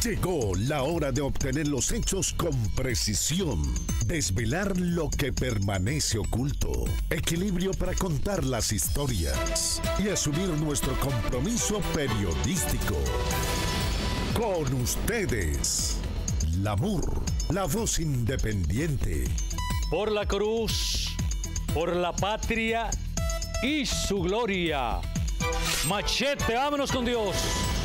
Llegó la hora de obtener los hechos con precisión, desvelar lo que permanece oculto, equilibrio para contar las historias y asumir nuestro compromiso periodístico. Con ustedes, Lamur, la voz independiente. Por la cruz, por la patria y su gloria. Machete, vámonos con Dios.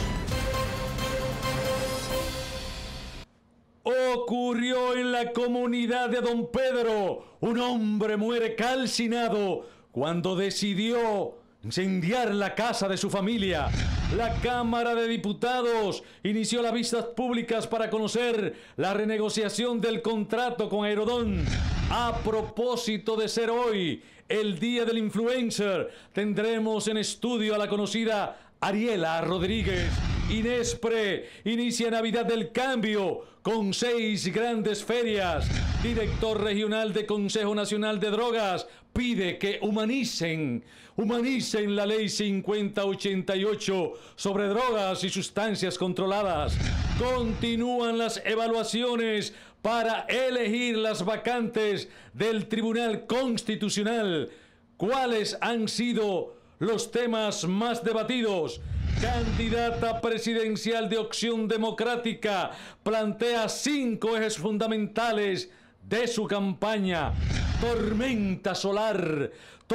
Ocurrió en la comunidad de Don Pedro. Un hombre muere calcinado cuando decidió incendiar la casa de su familia. La Cámara de Diputados inició las vistas públicas para conocer la renegociación del contrato con Aerodón. A propósito de ser hoy el Día del Influencer, tendremos en estudio a la conocida Ariela Rodríguez. Inespre inicia Navidad del Cambio con 6 grandes ferias. Director regional de Consejo Nacional de Drogas pide que humanicen la ley 5088 sobre drogas y sustancias controladas. Continúan las evaluaciones para elegir las vacantes del Tribunal Constitucional. ¿Cuáles han sido los temas más debatidos? Candidata presidencial de Opción Democrática plantea 5 ejes fundamentales de su campaña. Tormenta solar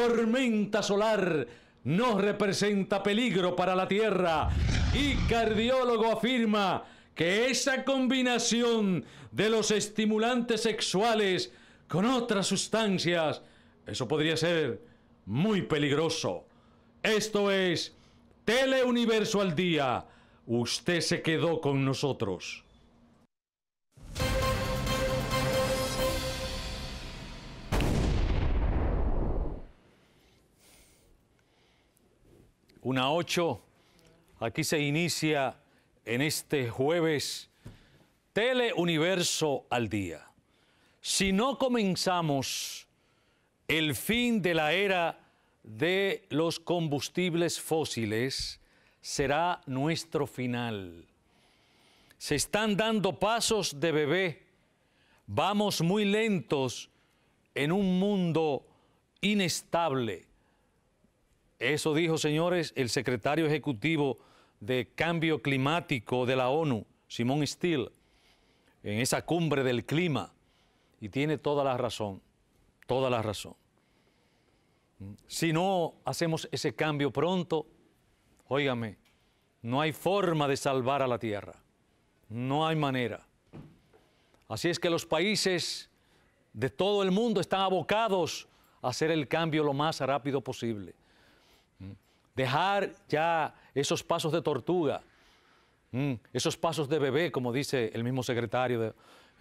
no representa peligro para la Tierra. Y cardiólogo afirma que esa combinación de los estimulantes sexuales con otras sustancias, eso podría ser muy peligroso. Esto es Teleuniverso al Día. Usted se quedó con nosotros. Una 8. Aquí se inicia en este jueves Teleuniverso al Día. Si no comenzamos el fin de la era de los combustibles fósiles, será nuestro final. Se están dando pasos de bebé. Vamos muy lentos en un mundo inestable. Eso dijo, señores, el secretario ejecutivo de Cambio Climático de la ONU, Simón Still, en esa cumbre del clima. Y tiene toda la razón, toda la razón. Si no hacemos ese cambio pronto, óigame, no hay forma de salvar a la Tierra. No hay manera. Así es que los países de todo el mundo están abocados a hacer el cambio lo más rápido posible. Dejar ya esos pasos de tortuga, esos pasos de bebé, como dice el mismo secretario,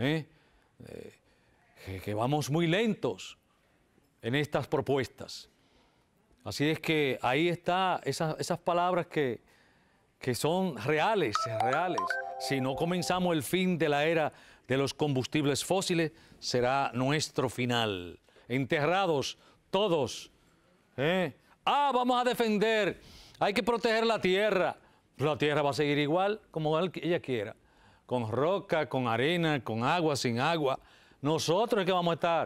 que vamos muy lentos en estas propuestas. Así es que ahí está esas palabras que son reales. Si no comenzamos el fin de la era de los combustibles fósiles, será nuestro final. Enterrados todos. Vamos a defender, hay que proteger la tierra. La tierra va a seguir igual como ella quiera. Con roca, con arena, con agua, sin agua. Nosotros es que vamos a estar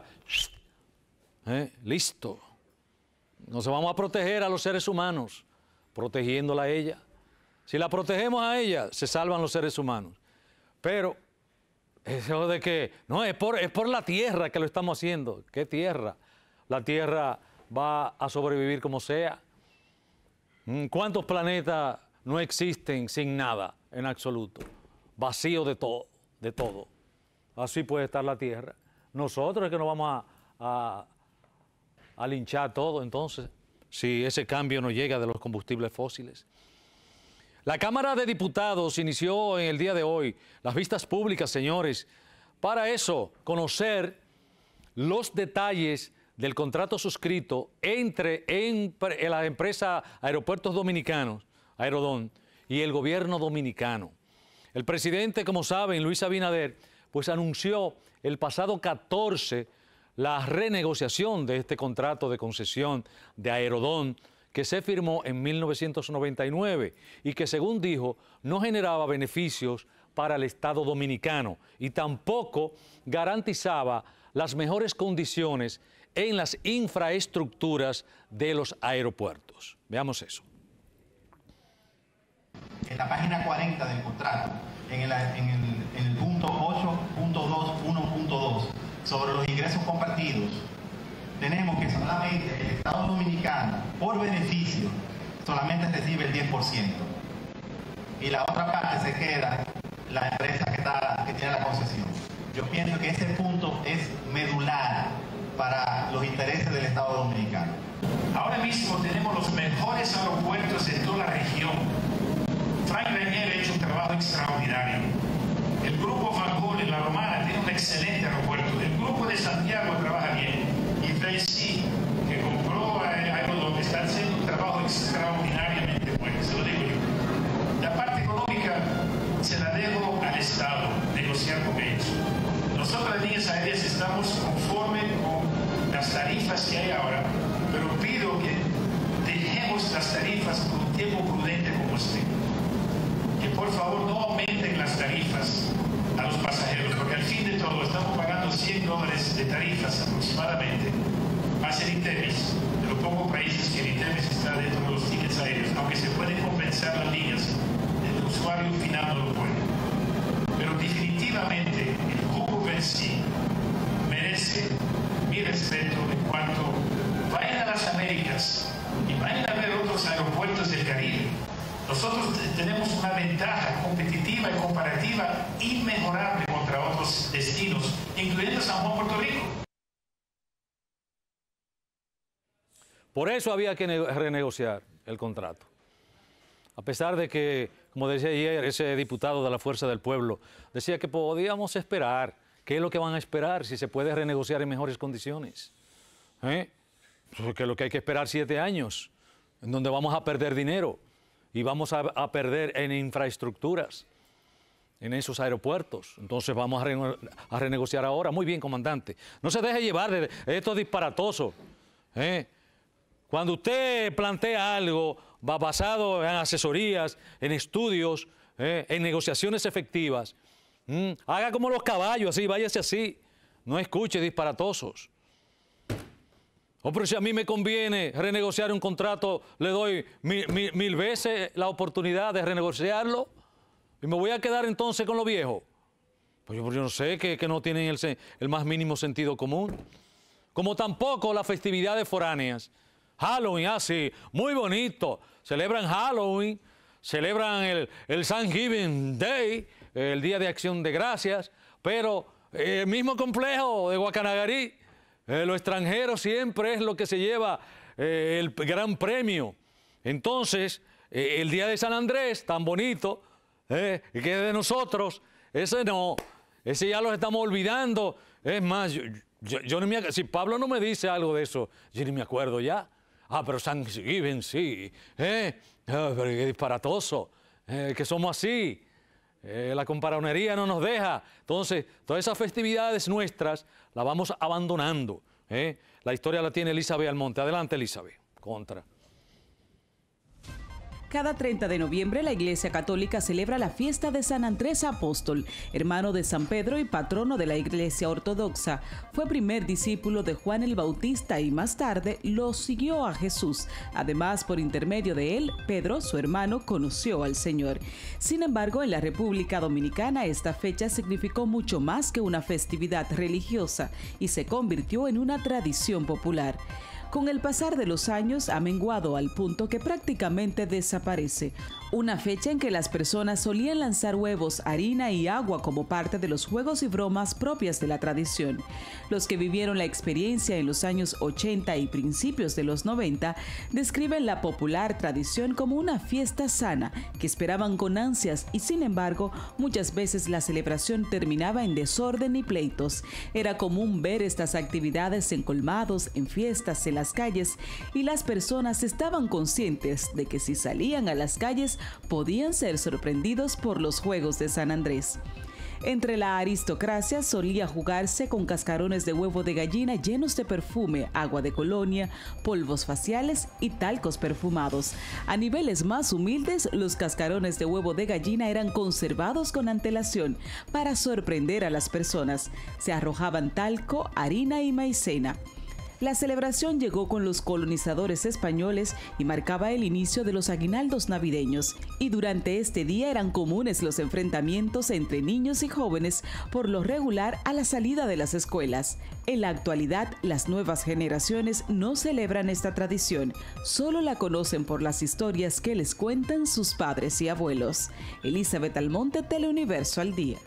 listos. Nos vamos a proteger a los seres humanos, protegiéndola a ella. Si la protegemos a ella, se salvan los seres humanos. Pero eso de que, no, es por la tierra que lo estamos haciendo. ¿Qué tierra? La tierra va a sobrevivir como sea. ¿Cuántos planetas no existen sin nada en absoluto? Vacío de todo. Así puede estar la tierra. Nosotros es que nos vamos a linchar todo, entonces, si ese cambio no llega de los combustibles fósiles. La Cámara de Diputados inició en el día de hoy las vistas públicas, señores, para eso, conocer los detalles del contrato suscrito entre la empresa Aeropuertos Dominicanos, Aerodón, y el gobierno dominicano. El presidente, como saben, Luis Abinader, pues anunció el pasado 14 la renegociación de este contrato de concesión de Aerodón que se firmó en 1999 y que, según dijo, no generaba beneficios para el Estado dominicano y tampoco garantizaba las mejores condiciones en las infraestructuras de los aeropuertos. Veamos eso. En la página 40 del contrato, en el punto 8.2.1.2, sobre los ingresos compartidos, tenemos que solamente el Estado Dominicano, por beneficio, solamente recibe el 10%. Y la otra parte se queda la empresa que tiene la concesión. Yo pienso que ese punto es medular para los intereses del Estado Dominicano. Ahora mismo tenemos los mejores aeropuertos de toda la región. Frank Reñer ha hecho un trabajo extraordinario. El grupo Van Gogh en La Romana tiene un excelente aeropuerto. El grupo de Santiago trabaja bien. Y Vinci, que compró Aerodom, está haciendo un trabajo extraordinariamente bueno, se lo digo yo. La parte económica se la dejo al Estado, negociar con ellos. Nosotros en líneas aéreas estamos conformes con las tarifas que hay ahora, pero pido que dejemos las tarifas por un tiempo prudente como este. Que por favor no aumenten las tarifas a los pasajeros, porque al fin de todo estamos pagando $100 de tarifas aproximadamente, más el ITEMIS, de los pocos países que el ITEMIS está dentro de los tickets aéreos, aunque se pueden compensar las líneas, el usuario final no lo puede. Pero definitivamente el grupo Vinci merece mi respeto en cuanto vayan a las Américas y vayan a ver otros aeropuertos del Caribe. Nosotros tenemos una ventaja competitiva y comparativa inmejorable contra otros destinos, incluyendo San Juan, Puerto Rico. Por eso había que renegociar el contrato. A pesar de que, como decía ayer ese diputado de la Fuerza del Pueblo, decía que podíamos esperar. ¿Qué es lo que van a esperar si se puede renegociar en mejores condiciones? Porque lo que hay que esperar 7 años, en donde vamos a perder dinero y vamos a perder en infraestructuras, en esos aeropuertos. Entonces vamos a renegociar ahora. Muy bien, comandante. No se deje llevar de estos disparatosos. Cuando usted plantea algo va basado en asesorías, en estudios, en negociaciones efectivas, haga como los caballos, así, váyase así. No escuche disparatosos. Pero si a mí me conviene renegociar un contrato, le doy mil veces la oportunidad de renegociarlo y me voy a quedar entonces con lo viejo. Pues yo no sé, que no tienen el más mínimo sentido común. Como tampoco las festividades foráneas. Halloween, así, muy bonito. Celebran Halloween, celebran el Thanksgiving Day, el Día de Acción de Gracias, pero el mismo complejo de Guacanagarí, lo extranjero siempre es lo que se lleva el gran premio. Entonces, el Día de San Andrés, tan bonito, que es de nosotros, ese no, ese ya lo estamos olvidando. Es más, yo ni me, si Pablo no me dice algo de eso, yo ni me acuerdo ya. Pero Thanksgiving sí, pero qué disparatoso, que somos así. La comparonería no nos deja. Entonces, todas esas festividades nuestras las vamos abandonando. La historia la tiene Elizabeth Almonte. Adelante, Elizabeth. Contra. Cada 30 de noviembre la Iglesia Católica celebra la fiesta de San Andrés Apóstol, hermano de San Pedro y patrono de la Iglesia Ortodoxa. Fue primer discípulo de Juan el Bautista y más tarde lo siguió a Jesús. Además, por intermedio de él, Pedro, su hermano, conoció al Señor. Sin embargo, en la República Dominicana esta fecha significó mucho más que una festividad religiosa y se convirtió en una tradición popular. Con el pasar de los años ha menguado al punto que prácticamente desaparece. Una fecha en que las personas solían lanzar huevos, harina y agua como parte de los juegos y bromas propias de la tradición. Los que vivieron la experiencia en los años 80 y principios de los 90 describen la popular tradición como una fiesta sana que esperaban con ansias y sin embargo muchas veces la celebración terminaba en desorden y pleitos. Era común ver estas actividades en colmados, en fiestas, en las calles y las personas estaban conscientes de que si salían a las calles podían ser sorprendidos por los juegos de San Andrés. Entre la aristocracia solía jugarse con cascarones de huevo de gallina llenos de perfume, agua de colonia, polvos faciales y talcos perfumados. A niveles más humildes, los cascarones de huevo de gallina eran conservados con antelación para sorprender a las personas. Se arrojaban talco, harina y maicena. La celebración llegó con los colonizadores españoles y marcaba el inicio de los aguinaldos navideños. Y durante este día eran comunes los enfrentamientos entre niños y jóvenes, por lo regular a la salida de las escuelas. En la actualidad, las nuevas generaciones no celebran esta tradición, solo la conocen por las historias que les cuentan sus padres y abuelos. Elizabeth Almonte, Teleuniverso al Día.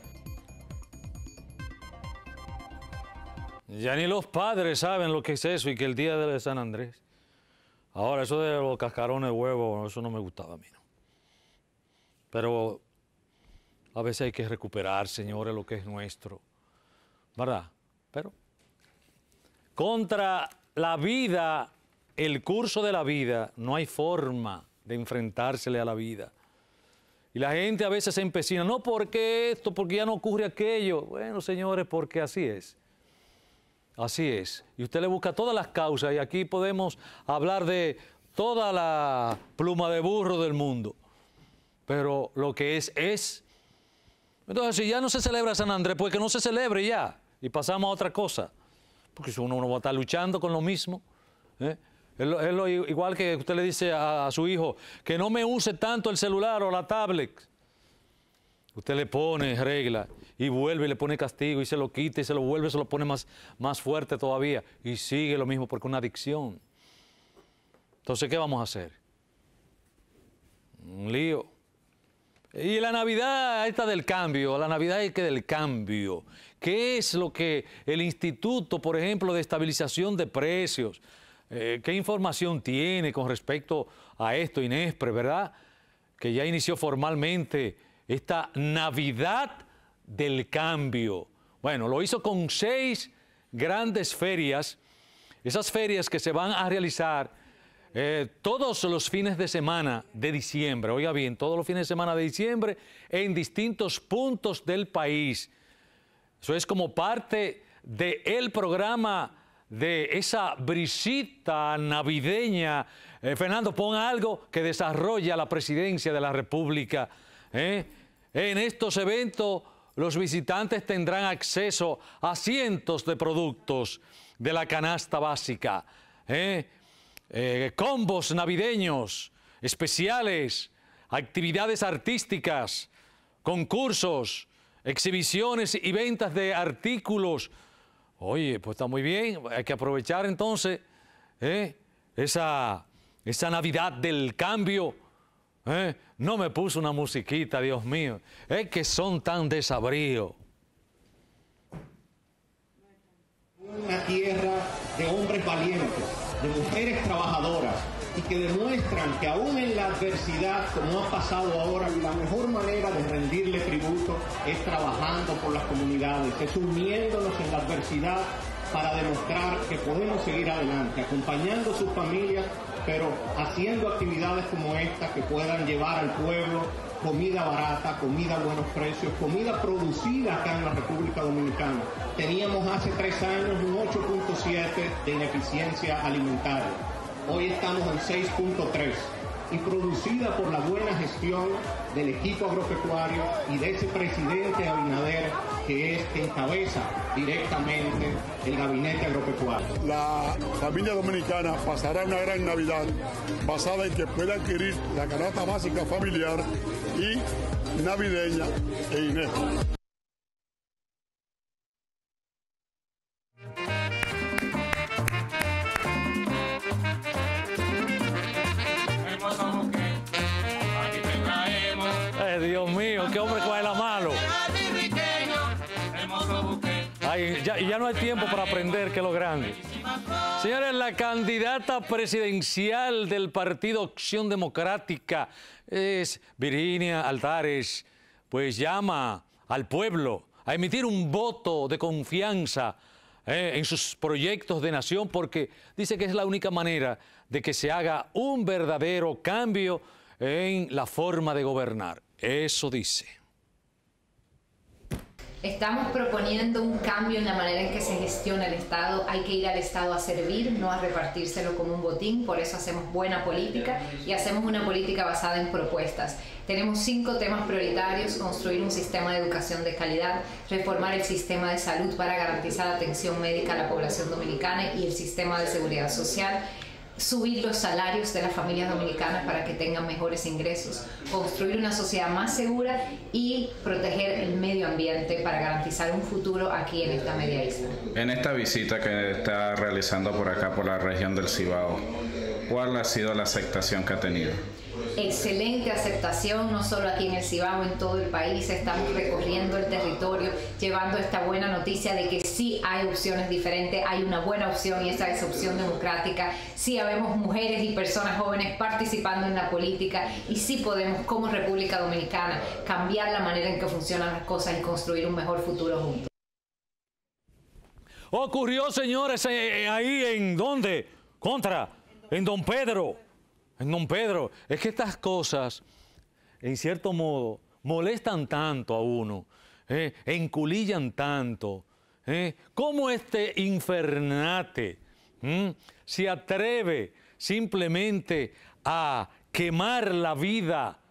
Ya ni los padres saben lo que es eso y que el día de San Andrés. Ahora, eso de los cascarones de huevo, eso no me gustaba a mí, ¿no? Pero a veces hay que recuperar, señores, lo que es nuestro, ¿verdad? Pero contra la vida, el curso de la vida, no hay forma de enfrentársele a la vida. Y la gente a veces se empecina, no porque esto, porque ya no ocurre aquello. Bueno, señores, porque así es. Así es. Y usted le busca todas las causas y aquí podemos hablar de toda la pluma de burro del mundo. Pero lo que es. Entonces, si ya no se celebra San Andrés, pues que no se celebre ya. Y pasamos a otra cosa. Porque si uno va a estar luchando con lo mismo. Es lo igual que usted le dice a su hijo, que no me use tanto el celular o la tablet. Usted le pone regla y vuelve y le pone castigo y se lo quita y se lo vuelve, se lo pone más fuerte todavía y sigue lo mismo porque es una adicción. Entonces, ¿qué vamos a hacer? Un lío. Y la Navidad esta del cambio, la Navidad es que del cambio. ¿Qué es lo que el Instituto, por ejemplo, de Estabilización de Precios, qué información tiene con respecto a esto, INESPRE, verdad? Que ya inició formalmente esta Navidad del cambio. Bueno, lo hizo con 6 grandes ferias, esas ferias que se van a realizar todos los fines de semana de diciembre, oiga bien, todos los fines de semana de diciembre en distintos puntos del país. Eso es como parte del programa de esa brisita navideña. Fernando, pon algo que desarrolla la presidencia de la República. En estos eventos, los visitantes tendrán acceso a cientos de productos de la canasta básica, combos navideños, especiales, actividades artísticas, concursos, exhibiciones y ventas de artículos. Oye, pues está muy bien, hay que aprovechar entonces esa Navidad del cambio. No me puso una musiquita, Dios mío. Es que son tan desabridos. Una tierra de hombres valientes, de mujeres trabajadoras y que demuestran que aún en la adversidad, como ha pasado ahora, la mejor manera de rendirle tributo es trabajando por las comunidades, es uniéndonos en la adversidad para demostrar que podemos seguir adelante, acompañando a sus familias, pero haciendo actividades como esta que puedan llevar al pueblo comida barata, comida a buenos precios, comida producida acá en la República Dominicana. Teníamos hace 3 años un 8.7 de ineficiencia alimentaria. Hoy estamos en 6.3 y producida por la buena gestión del equipo agropecuario y de ese presidente Abinader que es que encabeza directamente el gabinete agropecuario. La familia dominicana pasará una gran Navidad basada en que pueda adquirir la canasta básica familiar y navideña e INESPRE. Dios mío, qué hombre que baila malo. Ay, ya no hay tiempo para aprender, que es lo grande. Señores, la candidata presidencial del Partido Acción Democrática es Virginia Altares, pues llama al pueblo a emitir un voto de confianza en sus proyectos de nación, porque dice que es la única manera de que se haga un verdadero cambio en la forma de gobernar. Eso dice. Estamos proponiendo un cambio en la manera en que se gestiona el Estado. Hay que ir al Estado a servir, no a repartírselo como un botín. Por eso hacemos buena política y hacemos una política basada en propuestas. Tenemos 5 temas prioritarios: construir un sistema de educación de calidad, reformar el sistema de salud para garantizar atención médica a la población dominicana y el sistema de seguridad social, subir los salarios de las familias dominicanas para que tengan mejores ingresos, construir una sociedad más segura y proteger el medio ambiente para garantizar un futuro aquí en esta media isla. En esta visita que está realizando por acá, por la región del Cibao, ¿cuál ha sido la aceptación que ha tenido? Excelente aceptación, no solo aquí en el Cibao, en todo el país. Estamos recorriendo el territorio, llevando esta buena noticia de que sí hay opciones diferentes, hay una buena opción y esa es opción democrática. Sí habemos mujeres y personas jóvenes participando en la política y sí podemos, como República Dominicana, cambiar la manera en que funcionan las cosas y construir un mejor futuro juntos. Ocurrió, señores, ahí en ¿dónde? En Don Pedro. En Don Pedro. Es que estas cosas, en cierto modo, molestan tanto a uno, enculillan tanto. ¿Cómo este infernate se atreve simplemente a quemar la vida?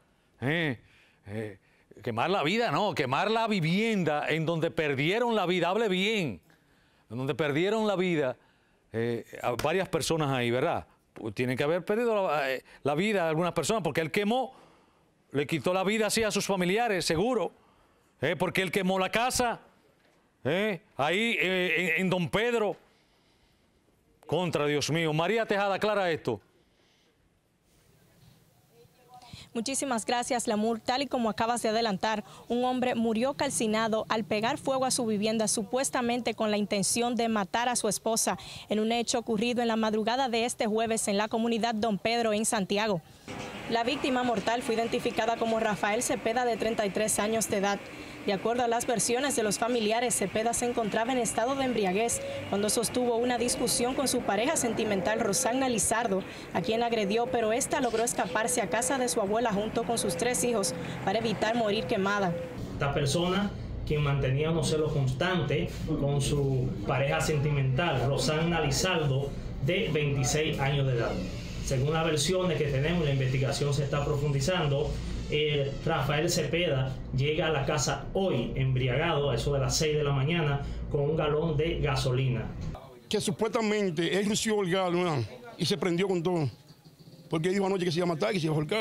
Quemar la vida, no, quemar la vivienda en donde perdieron la vida, hable bien, en donde perdieron la vida varias personas ahí, ¿verdad? Tienen que haber perdido la vida de algunas personas, porque él quemó, le quitó la vida así a sus familiares, seguro, porque él quemó la casa, ahí en Don Pedro. Contra, Dios mío. María Tejada, aclara esto. Muchísimas gracias, Lamur. Tal y como acabas de adelantar, un hombre murió calcinado al pegar fuego a su vivienda, supuestamente con la intención de matar a su esposa, en un hecho ocurrido en la madrugada de este jueves en la comunidad Don Pedro, en Santiago. La víctima mortal fue identificada como Rafael Cepeda, de 33 años de edad. De acuerdo a las versiones de los familiares, Cepeda se encontraba en estado de embriaguez cuando sostuvo una discusión con su pareja sentimental, Rosagna Lizardo, a quien agredió, pero esta logró escaparse a casa de su abuela junto con sus 3 hijos para evitar morir quemada. Esta persona, quien mantenía unos celos constantes con su pareja sentimental, Rosagna Lizardo, de 26 años de edad. Según las versiones que tenemos, la investigación se está profundizando. Rafael Cepeda llega a la casa hoy embriagado a eso de las 6 de la mañana con un galón de gasolina. Que supuestamente él recibió el gas, ¿no? Y se prendió con todo. Porque dijo anoche que se iba a matar, que se iba a ahorcar.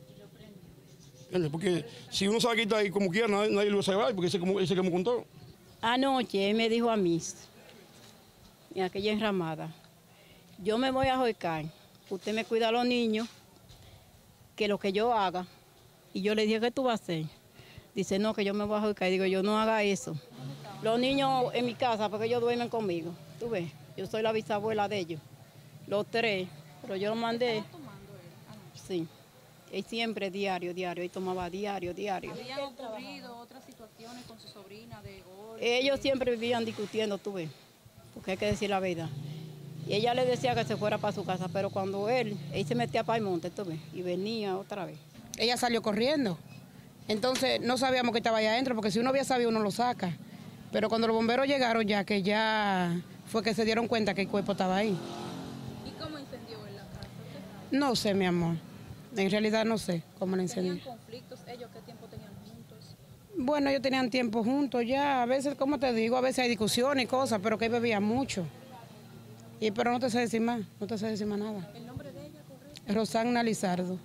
Porque si uno sabe que está ahí como quiera, nadie lo va a saber, porque ese que me contó. Anoche él me dijo a mí, en aquella enramada, yo me voy a ahorcar, usted me cuida a los niños, que lo que yo haga. Y yo le dije, ¿qué tú vas a hacer? Dice, no, que yo me voy a ahorcar. Y digo, yo no haga eso. Los niños en mi casa, porque ellos duermen conmigo. Tú ves, yo soy la bisabuela de ellos. Los 3, pero yo los mandé. Sí, y siempre diario. Él tomaba diario. ¿Habían ocurrido otras situaciones con su sobrina de golpe? Ellos siempre vivían discutiendo, tú ves, porque hay que decir la verdad. Y ella le decía que se fuera para su casa, pero cuando él se metía para el monte, tú ves, y venía otra vez. Ella salió corriendo, entonces no sabíamos que estaba allá adentro, porque si uno había sabido uno lo saca. Pero cuando los bomberos llegaron ya fue que se dieron cuenta que el cuerpo estaba ahí. ¿Y cómo incendió en la casa? No sé, mi amor, en realidad no sé cómo la incendió. ¿Tenían conflictos ellos? ¿Qué tiempo tenían juntos? Bueno, ellos tenían tiempo juntos ya, a veces, como te digo, a veces hay discusiones y cosas, pero que él bebía mucho. Pero no te sé decir más, nada. ¿El nombre de ella, correcto? Rosagna Lizardo.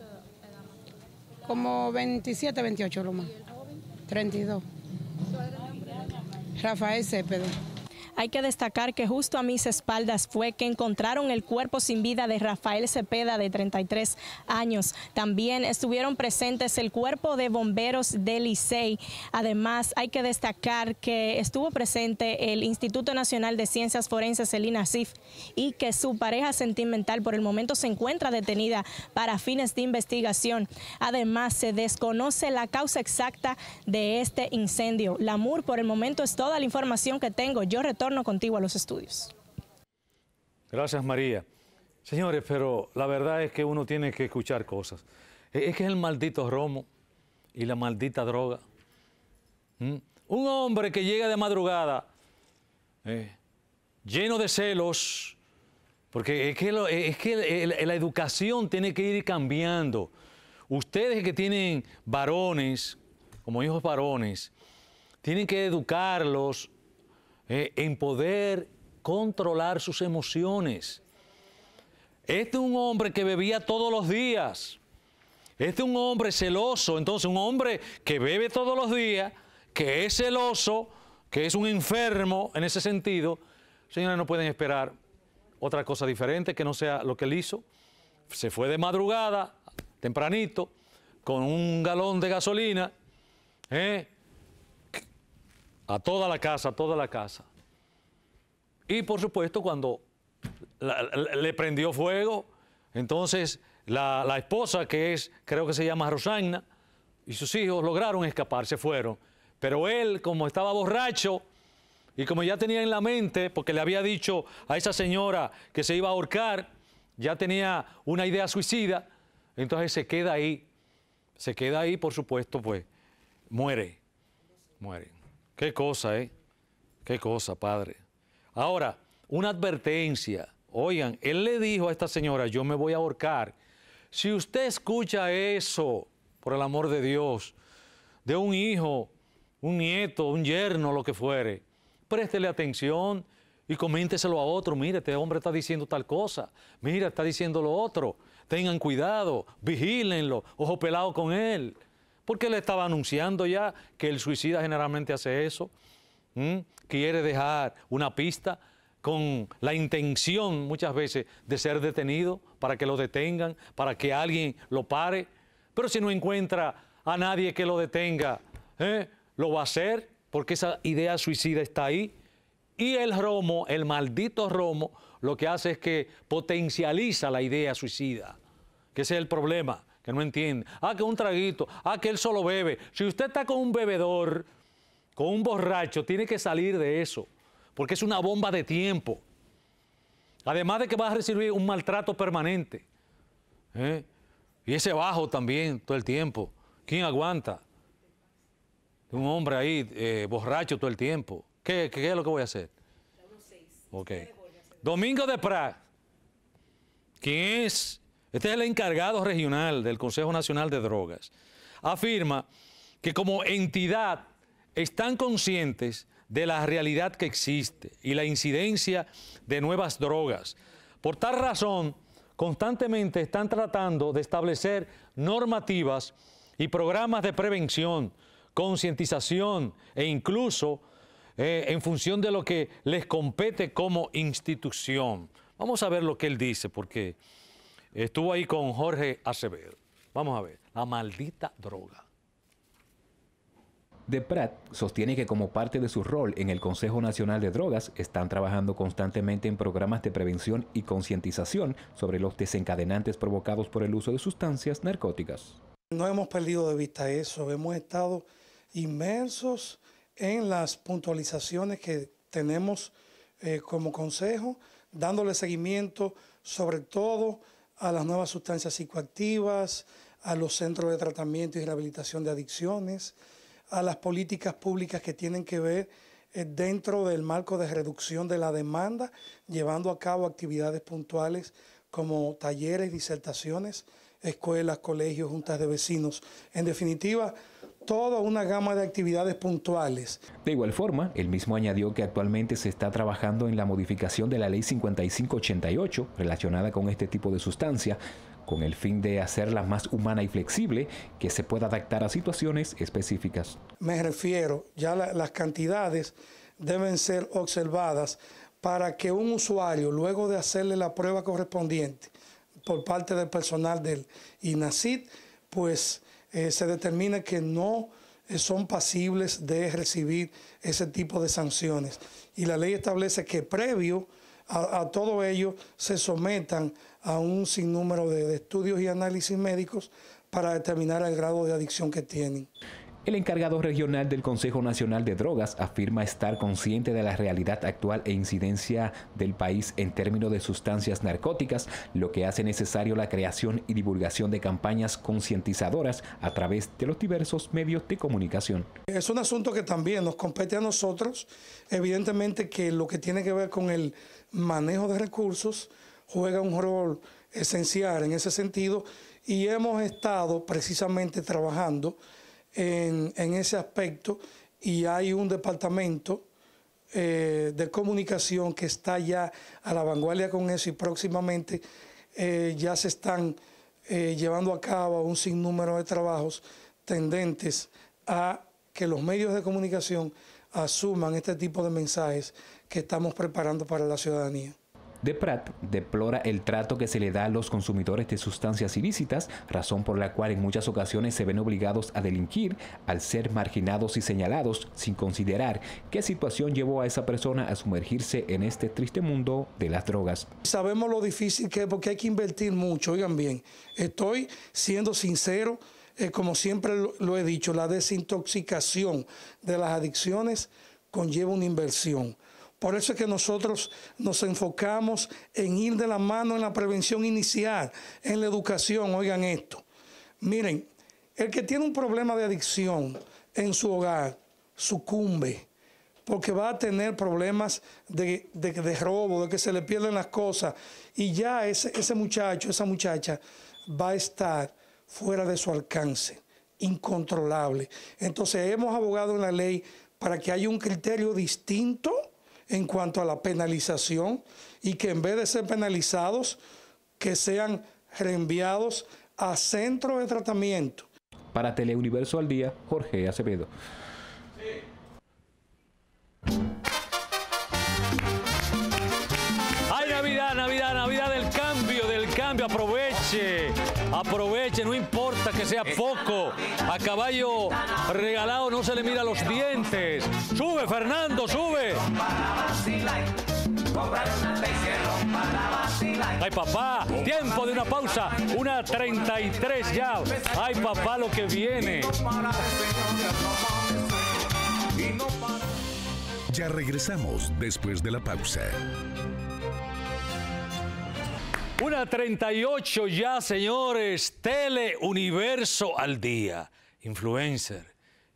Como 27, 28 lo más. 32. Rafael Cepeda. Hay que destacar que justo a mis espaldas fue que encontraron el cuerpo sin vida de Rafael Cepeda, de 33 años. También estuvieron presentes el cuerpo de bomberos del Licey. Además, hay que destacar que estuvo presente el Instituto Nacional de Ciencias Forenses, el INACIF, y que su pareja sentimental por el momento se encuentra detenida para fines de investigación. Además, se desconoce la causa exacta de este incendio. Lamur, por el momento es toda la información que tengo. Yo retorno contigo a los estudios. Gracias, María. Señores, pero la verdad es que uno tiene que escuchar cosas. Es que es el maldito romo y la maldita droga. Un hombre que llega de madrugada, lleno de celos, porque es que la educación tiene que ir cambiando. Ustedes que tienen varones, como hijos varones, tienen que educarlos en poder controlar sus emociones. Este es un hombre que bebía todos los días. Este es un hombre celoso. Entonces, un hombre que bebe todos los días, que es celoso, que es un enfermo en ese sentido, señores, no pueden esperar otra cosa diferente que no sea lo que él hizo. Se fue de madrugada, tempranito, con un galón de gasolina, a toda la casa. Y por supuesto, cuando le prendió fuego, entonces la esposa, creo que se llama Rosagna, y sus hijos lograron escapar, se fueron. Pero él, como estaba borracho, y como ya tenía en la mente, porque le había dicho a esa señora que se iba a ahorcar, ya tenía una idea suicida, entonces se queda ahí, por supuesto, pues, muere. Qué cosa, qué cosa, padre. Ahora, una advertencia. Oigan, él le dijo a esta señora, yo me voy a ahorcar. Si usted escucha eso, por el amor de Dios, de un hijo, un nieto, un yerno, lo que fuere, préstele atención y coménteselo a otro. Mire, este hombre está diciendo tal cosa. Mira, está diciendo lo otro. Tengan cuidado, vigílenlo, ojo pelado con él. Porque él estaba anunciando ya que el suicida generalmente hace eso. Quiere dejar una pista con la intención muchas veces de ser detenido, para que lo detengan, para que alguien lo pare. Pero si no encuentra a nadie que lo detenga, lo va a hacer, porque esa idea suicida está ahí. Y el romo, el maldito romo, lo que hace es que potencializa la idea suicida. Que ese es el problema, que no entiende. Que un traguito, que él solo bebe. Si usted está con un bebedor, con un borracho, tiene que salir de eso, porque es una bomba de tiempo. Además de que va a recibir un maltrato permanente. Y ese bajo también, todo el tiempo. ¿Quién aguanta? Un hombre ahí, borracho todo el tiempo. ¿Qué es lo que voy a hacer? Ok. Domingo de Prat, quien es, este es el encargado regional del Consejo Nacional de Drogas, afirma que como entidad están conscientes de la realidad que existe y la incidencia de nuevas drogas. Por tal razón, constantemente están tratando de establecer normativas y programas de prevención, concientización e incluso en función de lo que les compete como institución. Vamos a ver lo que él dice, porque estuvo ahí con Jorge Acevedo. Vamos a ver, la maldita droga. De Prat sostiene que como parte de su rol en el Consejo Nacional de Drogas están trabajando constantemente en programas de prevención y concientización sobre los desencadenantes provocados por el uso de sustancias narcóticas. No hemos perdido de vista eso, hemos estado inmersos en las puntualizaciones que tenemos como consejo, dándole seguimiento sobre todo a las nuevas sustancias psicoactivas, a los centros de tratamiento y rehabilitación de adicciones, a las políticas públicas que tienen que ver dentro del marco de reducción de la demanda, llevando a cabo actividades puntuales como talleres, disertaciones, escuelas, colegios, juntas de vecinos. En definitiva, toda una gama de actividades puntuales. De igual forma, él mismo añadió que actualmente se está trabajando en la modificación de la Ley 5588 relacionada con este tipo de sustancia, con el fin de hacerla más humana y flexible, que se pueda adaptar a situaciones específicas. Me refiero, ya las cantidades deben ser observadas para que un usuario, luego de hacerle la prueba correspondiente por parte del personal del INACID, pues se determine que no son pasibles de recibir ese tipo de sanciones. Y la ley establece que previo a todo ello se sometan a un sinnúmero de estudios y análisis médicos para determinar el grado de adicción que tienen. El encargado regional del Consejo Nacional de Drogas afirma estar consciente de la realidad actual e incidencia del país en términos de sustancias narcóticas, lo que hace necesario la creación y divulgación de campañas concientizadoras a través de los diversos medios de comunicación. Es un asunto que también nos compete a nosotros. Evidentemente que lo que tiene que ver con el manejo de recursos juega un rol esencial en ese sentido, y hemos estado precisamente trabajando en ese aspecto, y hay un departamento de comunicación que está ya a la vanguardia con eso, y próximamente ya se están llevando a cabo un sinnúmero de trabajos tendentes a que los medios de comunicación asuman este tipo de mensajes que estamos preparando para la ciudadanía. DEPRAT deplora el trato que se le da a los consumidores de sustancias ilícitas, razón por la cual en muchas ocasiones se ven obligados a delinquir al ser marginados y señalados, sin considerar qué situación llevó a esa persona a sumergirse en este triste mundo de las drogas. Sabemos lo difícil que es, porque hay que invertir mucho. Oigan bien, estoy siendo sincero, como siempre lo he dicho, la desintoxicación de las adicciones conlleva una inversión. Por eso es que nosotros nos enfocamos en ir de la mano en la prevención inicial, en la educación. Oigan esto. Miren, el que tiene un problema de adicción en su hogar sucumbe, porque va a tener problemas de robo, de que se le pierden las cosas, y ya ese muchacho, esa muchacha va a estar fuera de su alcance, incontrolable. Entonces hemos abogado en la ley para que haya un criterio distinto en cuanto a la penalización, y que en vez de ser penalizados, que sean reenviados a centros de tratamiento. Para Teleuniverso al Día, Jorge Acevedo. ¡Ay, Navidad, Navidad, Navidad del cambio! Aproveche, no importa que sea poco. A caballo regalado no se le mira los dientes. ¡Sube, Fernando, sube! ¡Ay, papá! Tiempo de una pausa. 1:33 ya. ¡Ay, papá, lo que viene! Ya regresamos después de la pausa. 1:38 ya, señores. Teleuniverso al día. Influencer.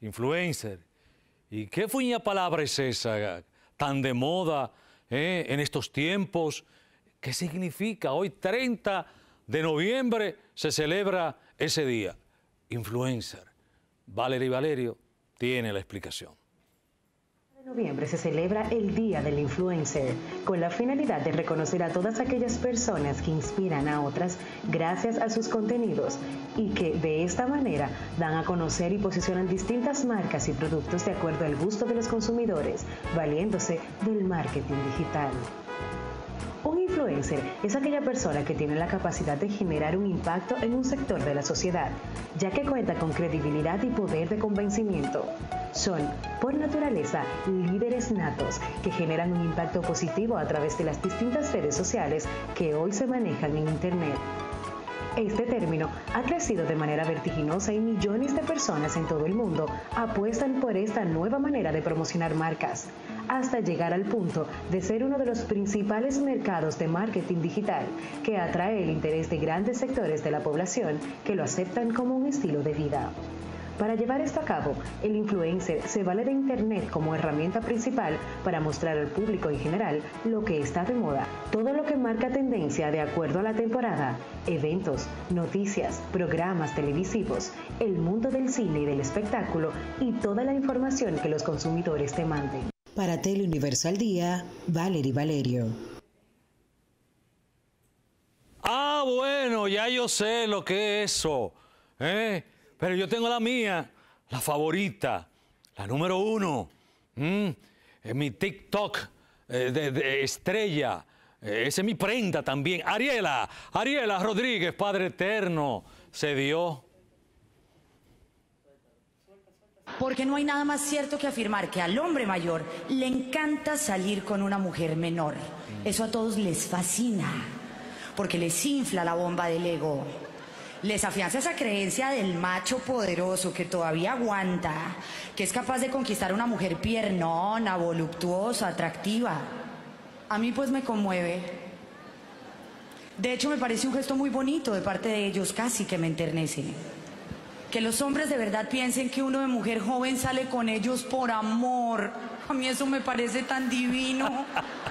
¿Y qué fuña palabra es esa tan de moda en estos tiempos? ¿Qué significa? Hoy, 30 de noviembre, se celebra ese día. Influencer. Valery Valerio tiene la explicación. En noviembre se celebra el Día del Influencer, con la finalidad de reconocer a todas aquellas personas que inspiran a otras gracias a sus contenidos, y que de esta manera dan a conocer y posicionan distintas marcas y productos de acuerdo al gusto de los consumidores, valiéndose del marketing digital. Un influencer es aquella persona que tiene la capacidad de generar un impacto en un sector de la sociedad, ya que cuenta con credibilidad y poder de convencimiento. Son, por naturaleza, líderes natos que generan un impacto positivo a través de las distintas redes sociales que hoy se manejan en Internet. Este término ha crecido de manera vertiginosa y millones de personas en todo el mundo apuestan por esta nueva manera de promocionar marcas, hasta llegar al punto de ser uno de los principales mercados de marketing digital que atrae el interés de grandes sectores de la población que lo aceptan como un estilo de vida. Para llevar esto a cabo, el influencer se vale de Internet como herramienta principal para mostrar al público en general lo que está de moda, todo lo que marca tendencia de acuerdo a la temporada, eventos, noticias, programas televisivos, el mundo del cine y del espectáculo y toda la información que los consumidores demanden. Para Teleuniverso al Día, Valery Valerio. Ah, bueno, ya yo sé lo que es eso, pero yo tengo la mía, la favorita, la número 1. Es mi TikTok de estrella. Esa es mi prenda también. Ariela Rodríguez, Padre Eterno, se dio. Porque no hay nada más cierto que afirmar que al hombre mayor le encanta salir con una mujer menor. Eso a todos les fascina, porque les infla la bomba del ego. les afianza esa creencia del macho poderoso que todavía aguanta, que es capaz de conquistar a una mujer piernona, voluptuosa, atractiva. A mí pues me conmueve. De hecho, me parece un gesto muy bonito de parte de ellos, casi que me enternece. Que los hombres de verdad piensen que uno de mujer joven sale con ellos por amor. A mí eso me parece tan divino.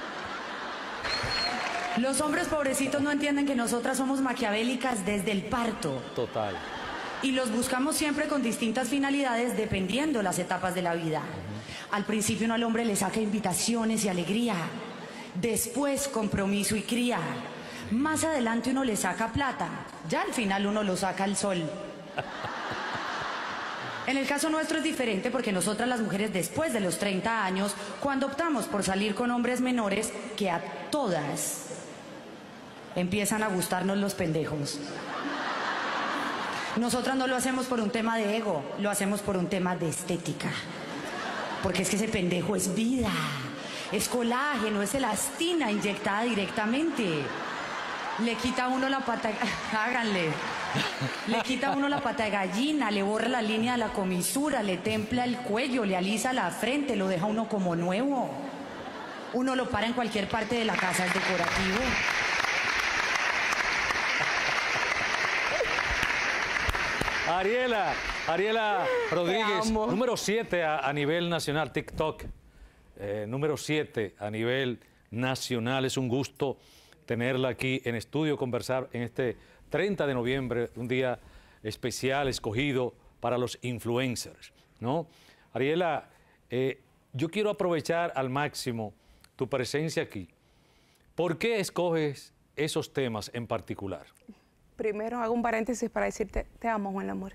Los hombres pobrecitos no entienden que nosotras somos maquiavélicas desde el parto. Total. Y los buscamos siempre con distintas finalidades dependiendo las etapas de la vida. Al principio uno al hombre le saca invitaciones y alegría. Después compromiso y cría. Más adelante uno le saca plata. Ya al final uno lo saca al sol. En el caso nuestro es diferente porque nosotras las mujeres después de los 30 años, cuando optamos por salir con hombres menores, que a todas empiezan a gustarnos los pendejos. Nosotras no lo hacemos por un tema de ego, lo hacemos por un tema de estética. Porque es que ese pendejo es vida, es colágeno, es elastina inyectada directamente. Le quita a uno la pata... Háganle. Le quita a uno la pata de gallina, le borra la línea de la comisura, le templa el cuello, le alisa la frente, lo deja uno como nuevo. Uno lo para en cualquier parte de la casa, es decorativo. Ariela Rodríguez, número 7 a nivel nacional, TikTok. Número 7 a nivel nacional. Es un gusto tenerla aquí en estudio, conversar en este 30 de noviembre, un día especial escogido para los influencers, ¿no? Ariela, yo quiero aprovechar al máximo tu presencia aquí. ¿Por qué escoges esos temas en particular? Primero hago un paréntesis para decirte, te amo, Juan Amor.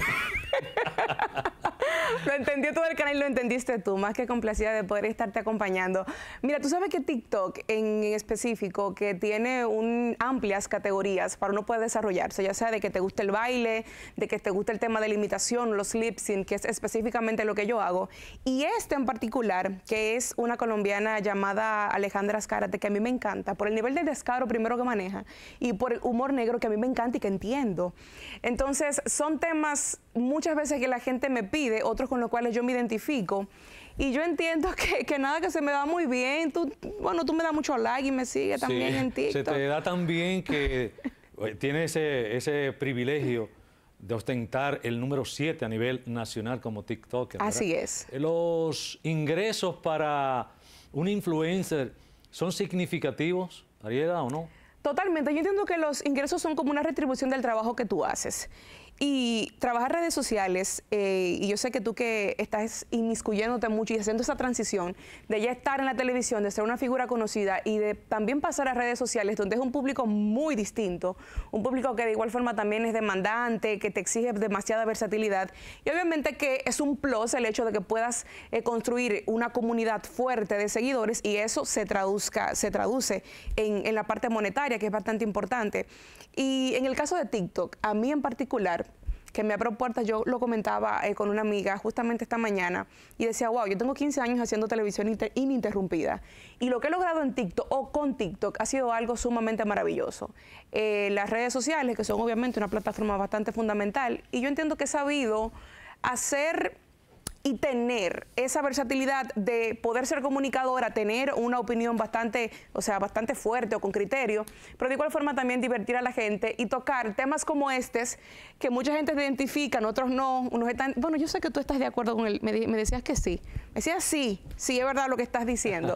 Lo entendió todo el canal y lo entendiste tú, más que complacida de poder estarte acompañando. Mira, tú sabes que TikTok en específico, que tiene amplias categorías para uno poder desarrollarse, ya sea de que te guste el baile, de que te guste el tema de la imitación, los lip sync, que es específicamente lo que yo hago. Y este en particular, que es una colombiana llamada Alejandra Azcárate, que a mí me encanta, por el nivel de descaro primero que maneja y por el humor negro que a mí me encanta y que entiendo. Entonces, son temas muchas veces que la gente me pide, otros con los cuales yo me identifico, y yo entiendo que nada, que se me da muy bien. Tú me das mucho like y me sigues también en TikTok. Se te da tan bien que tienes ese privilegio de ostentar el número 7 a nivel nacional como TikToker, ¿verdad? Así es. ¿Los ingresos para un influencer son significativos, Ariela, o no? Totalmente. Yo entiendo que los ingresos son como una retribución del trabajo que tú haces. Y trabajar redes sociales, y yo sé que tú que estás inmiscuyéndote mucho y haciendo esa transición de ya estar en la televisión, de ser una figura conocida y de también pasar a redes sociales, donde es un público muy distinto, un público que de igual forma también es demandante, que te exige demasiada versatilidad. Y obviamente que es un plus el hecho de que puedas construir una comunidad fuerte de seguidores, y eso se traduce en la parte monetaria, que es bastante importante. Y en el caso de TikTok, a mí en particular, que me abrió puertas, yo lo comentaba con una amiga justamente esta mañana, y decía, wow, yo tengo 15 años haciendo televisión ininterrumpida, y lo que he logrado en TikTok o con TikTok ha sido algo sumamente maravilloso. Las redes sociales, que son obviamente una plataforma bastante fundamental, y yo entiendo que he sabido hacer y tener esa versatilidad de poder ser comunicadora, tener una opinión bastante fuerte o con criterio, pero de igual forma también divertir a la gente y tocar temas como estos, que mucha gente se identifica, otros no, unos están... Bueno, yo sé que tú estás de acuerdo con él, me decías que sí. Me decías sí, es verdad lo que estás diciendo.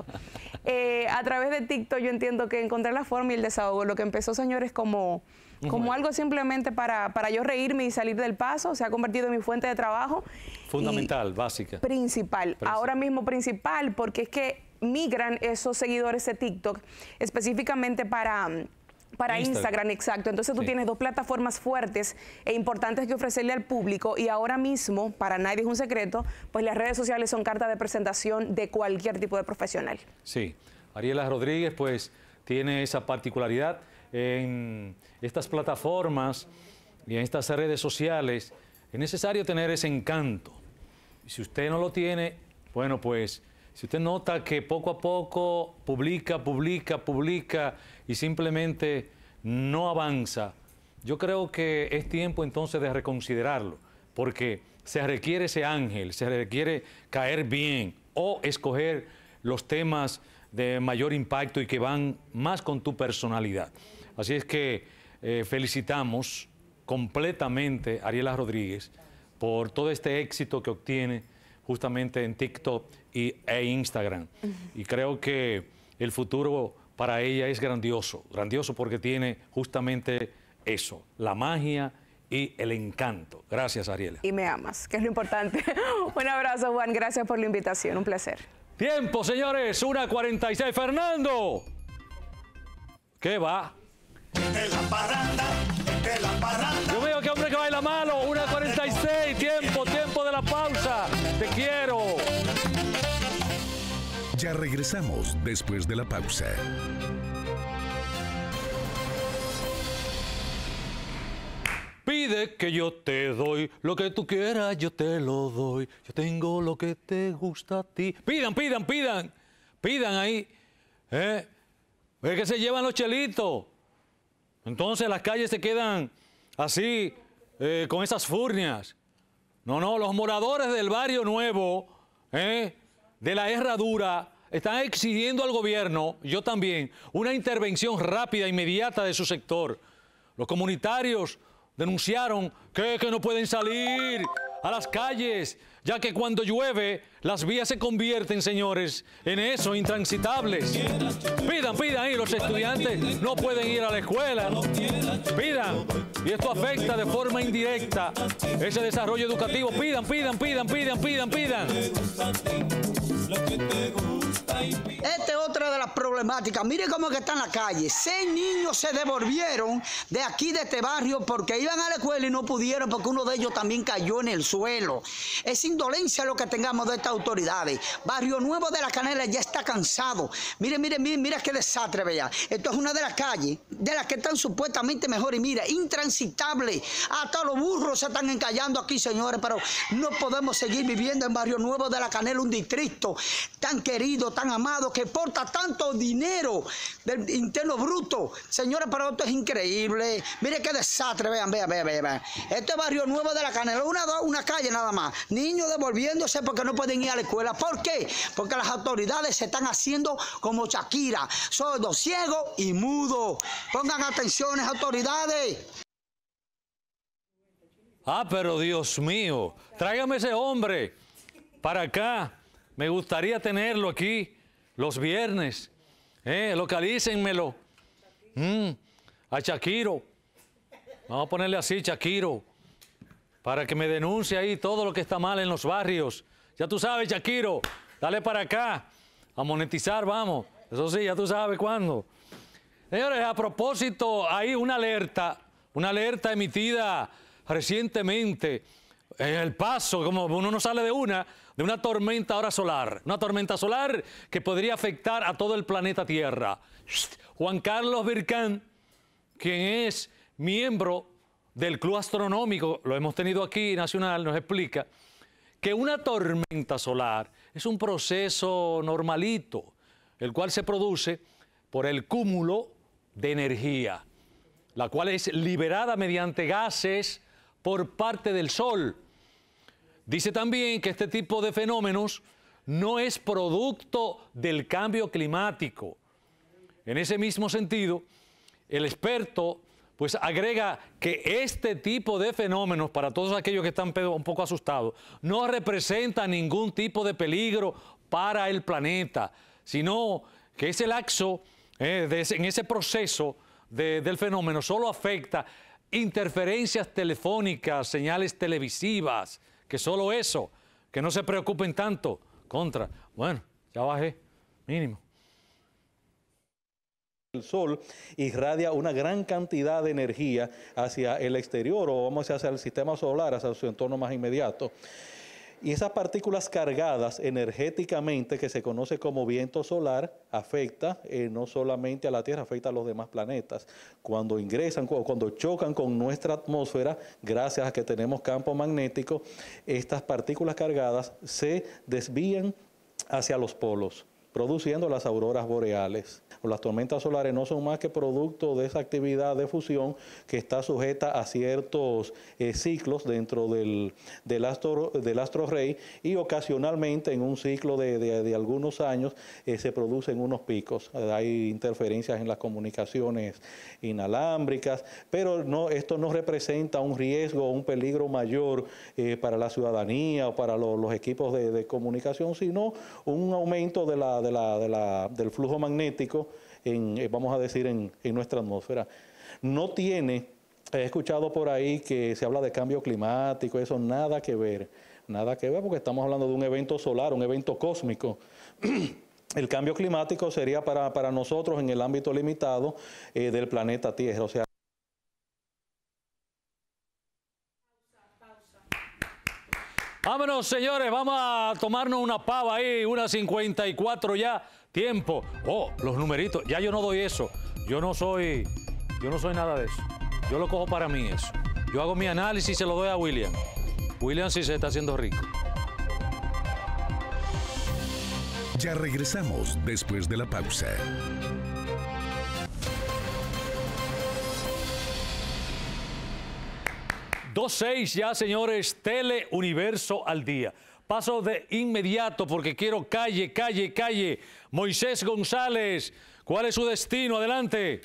A través de TikTok yo entiendo que encontré la forma y el desahogo, lo que empezó, señores, como algo simplemente para yo reírme y salir del paso, se ha convertido en mi fuente de trabajo. Fundamental, básica. Principal. Ahora mismo principal, porque es que migran esos seguidores de TikTok específicamente para Instagram, exacto. Entonces tú tienes dos plataformas fuertes e importantes que ofrecerle al público, y ahora mismo, para nadie es un secreto, pues las redes sociales son carta de presentación de cualquier tipo de profesional. Sí. Ariela Rodríguez, pues, tiene esa particularidad. En estas plataformas y en estas redes sociales es necesario tener ese encanto. Y si usted no lo tiene, bueno, pues, si usted nota que poco a poco publica y simplemente no avanza, yo creo que es tiempo entonces de reconsiderarlo, porque se requiere ese ángel, se requiere caer bien o escoger los temas de mayor impacto y que van más con tu personalidad. Así es que felicitamos completamente a Ariela Rodríguez por todo este éxito que obtiene justamente en TikTok e Instagram. Y creo que el futuro para ella es grandioso, grandioso porque tiene justamente eso, la magia y el encanto. Gracias, Ariela. Y me amas, que es lo importante. Un abrazo, Juan, gracias por la invitación, un placer. Tiempo, señores, 1:46. Fernando, ¿qué va? Yo veo que hombre que baila malo. 1:46, tiempo de la pausa. Te quiero. Ya regresamos después de la pausa. Pide que yo te doy lo que tú quieras, yo te lo doy. Yo tengo lo que te gusta a ti. Pidan, pidan, pidan. Pidan ahí. Es que se llevan los chelitos. Entonces las calles se quedan así, con esas furnias. No, los moradores del Barrio Nuevo, de la Herradura, están exigiendo al gobierno, yo también, una intervención rápida, inmediata de su sector. Los comunitarios denunciaron que no pueden salir a las calles, ya que cuando llueve las vías se convierten, señores, en eso, intransitables. Pidan ahí, los estudiantes no pueden ir a la escuela. Pidan, y esto afecta de forma indirecta ese desarrollo educativo. Pidan. Esta es otra de las problemáticas. Mire cómo que está en la calle. 6 niños se devolvieron de aquí, de este barrio, porque iban a la escuela y no pudieron porque uno de ellos también cayó en el suelo. Es indolencia lo que tengamos de estas autoridades. Barrio Nuevo de la Canela ya está cansado. Mire qué desastre, vea. Esto es una de las calles de las que están supuestamente mejor y mira, intransitable. Hasta los burros se están encallando aquí, señores, pero no podemos seguir viviendo en Barrio Nuevo de la Canela, un distrito tan querido, tan amado, que porta tanto dinero del interno bruto. Señores, pero esto es increíble. Mire qué desastre, vean. Este es Barrio Nuevo de la Canela, una calle nada más. Niños devolviéndose porque no pueden ir a la escuela. ¿Por qué? Porque las autoridades se están haciendo como Shakira, sordos, ciegos y mudos. Pongan atención, autoridades. Pero Dios mío, tráigame ese hombre para acá. Me gustaría tenerlo aquí los viernes. Localícenmelo. A Shakiro. Vamos a ponerle así, Shakiro. Para que me denuncie ahí todo lo que está mal en los barrios. Ya tú sabes, Shakiro. Dale para acá. A monetizar, vamos. Eso sí, ya tú sabes cuándo. Señores, a propósito, hay una alerta emitida recientemente en El Paso, como uno no sale de una tormenta ahora solar. Una tormenta solar que podría afectar a todo el planeta Tierra. Juan Carlos Vircán, quien es miembro del Club Astronómico, lo hemos tenido aquí, nacional, nos explica que una tormenta solar es un proceso normalito, el cual se produce por el cúmulo de energía, la cual es liberada mediante gases por parte del Sol. Dice también que este tipo de fenómenos no es producto del cambio climático. En ese mismo sentido, el experto pues agrega que este tipo de fenómenos, para todos aquellos que están un poco asustados, no representa ningún tipo de peligro para el planeta, sino que ese lapso, en ese proceso del fenómeno, solo afecta interferencias telefónicas, señales televisivas, que solo eso, que no se preocupen tanto. Bueno, ya bajé, mínimo. El sol irradia una gran cantidad de energía hacia el exterior, o vamos a decir hacia el sistema solar, hacia su entorno más inmediato. Y esas partículas cargadas energéticamente, que se conoce como viento solar, afecta no solamente a la Tierra, afecta a los demás planetas. Cuando ingresan, cuando chocan con nuestra atmósfera, gracias a que tenemos campo magnético, estas partículas cargadas se desvían hacia los polos. produciendo las auroras boreales. Las tormentas solares no son más que producto de esa actividad de fusión que está sujeta a ciertos ciclos dentro del astro rey, y ocasionalmente en un ciclo de algunos años se producen unos picos. Hay interferencias en las comunicaciones inalámbricas, pero esto no representa un riesgo o un peligro mayor para la ciudadanía o para los equipos de comunicación, sino un aumento del flujo magnético vamos a decir, en nuestra atmósfera. No tiene, he escuchado por ahí que se habla de cambio climático, eso nada que ver, porque estamos hablando de un evento solar, un evento cósmico. El cambio climático sería para nosotros en el ámbito limitado del planeta Tierra, o sea. Vámonos, señores, vamos a tomarnos una pava ahí, 1:54 ya. Tiempo. Oh, los numeritos. Ya yo no doy eso. Yo no soy nada de eso. Yo lo cojo para mí eso. Yo hago mi análisis y se lo doy a William. William sí se está haciendo rico. Ya regresamos después de la pausa. $2.06 ya, señores. Teleuniverso al día. Paso de inmediato porque quiero calle. Moisés González, ¿cuál es su destino? Adelante.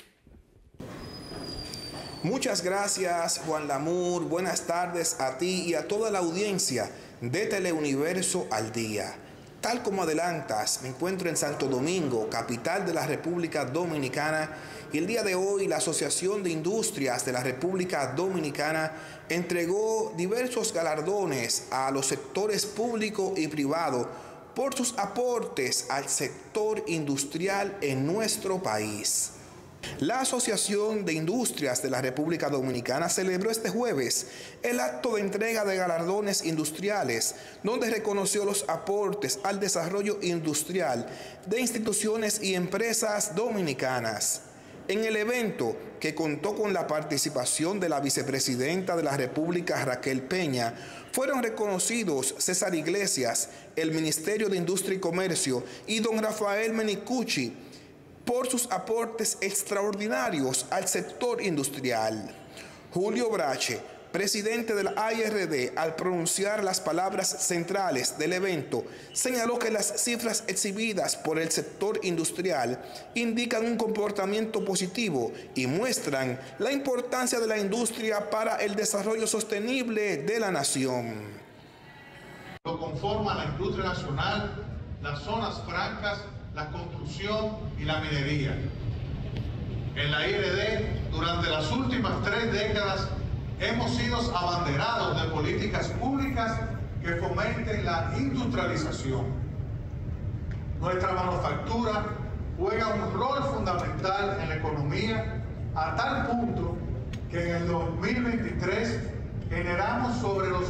Muchas gracias, Juan Lamour. Buenas tardes a ti y a toda la audiencia de Teleuniverso al día. Tal como adelantas, me encuentro en Santo Domingo, capital de la República Dominicana, y el día de hoy la Asociación de Industrias de la República Dominicana entregó diversos galardones a los sectores público y privado por sus aportes al sector industrial en nuestro país. La Asociación de Industrias de la República Dominicana celebró este jueves el acto de entrega de galardones industriales, donde reconoció los aportes al desarrollo industrial de instituciones y empresas dominicanas. En el evento, que contó con la participación de la vicepresidenta de la República, Raquel Peña, fueron reconocidos César Iglesias, el Ministerio de Industria y Comercio, y don Rafael Menicucci, por sus aportes extraordinarios al sector industrial. Julio Brache, presidente de la AIRD, al pronunciar las palabras centrales del evento, señaló que las cifras exhibidas por el sector industrial indican un comportamiento positivo y muestran la importancia de la industria para el desarrollo sostenible de la nación. Lo conforman la industria nacional, las zonas francas, la construcción y la minería. En la IRD, durante las últimas 3 décadas, hemos sido abanderados de políticas públicas que fomenten la industrialización. Nuestra manufactura juega un rol fundamental en la economía, a tal punto que en el 2023 generamos sobre los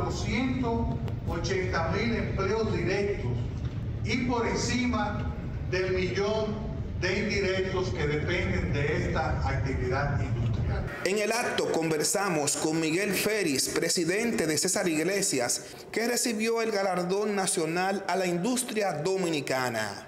480.000 empleos directos y por encima del 1.000.000 de indirectos que dependen de esta actividad industrial. En el acto conversamos con Miguel Feris, presidente de César Iglesias, que recibió el galardón nacional a la industria dominicana.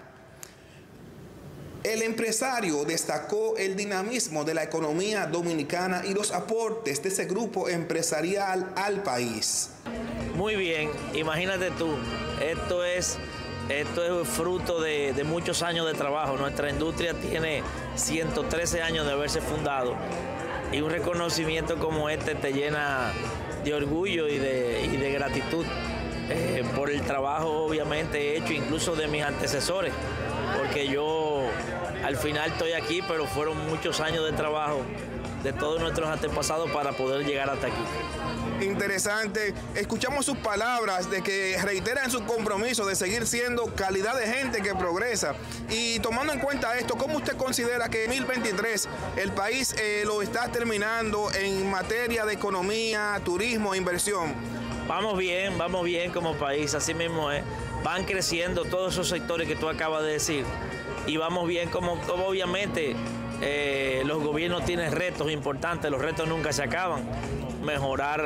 El empresario destacó el dinamismo de la economía dominicana y los aportes de ese grupo empresarial al país. Muy bien, imagínate tú, esto es fruto de muchos años de trabajo. Nuestra industria tiene 113 años de haberse fundado y un reconocimiento como este te llena de orgullo y de gratitud por el trabajo obviamente hecho incluso de mis antecesores, porque yo al final estoy aquí, pero fueron muchos años de trabajo de todos nuestros antepasados para poder llegar hasta aquí. Interesante. Escuchamos sus palabras de que reiteran su compromiso de seguir siendo calidad de gente que progresa. Y tomando en cuenta esto, ¿cómo usted considera que en 2023 el país lo está terminando en materia de economía, turismo e inversión? Vamos bien como país, así mismo es. Van creciendo todos esos sectores que tú acabas de decir. Y vamos bien como obviamente los gobiernos tienen retos importantes, los retos nunca se acaban. Mejorar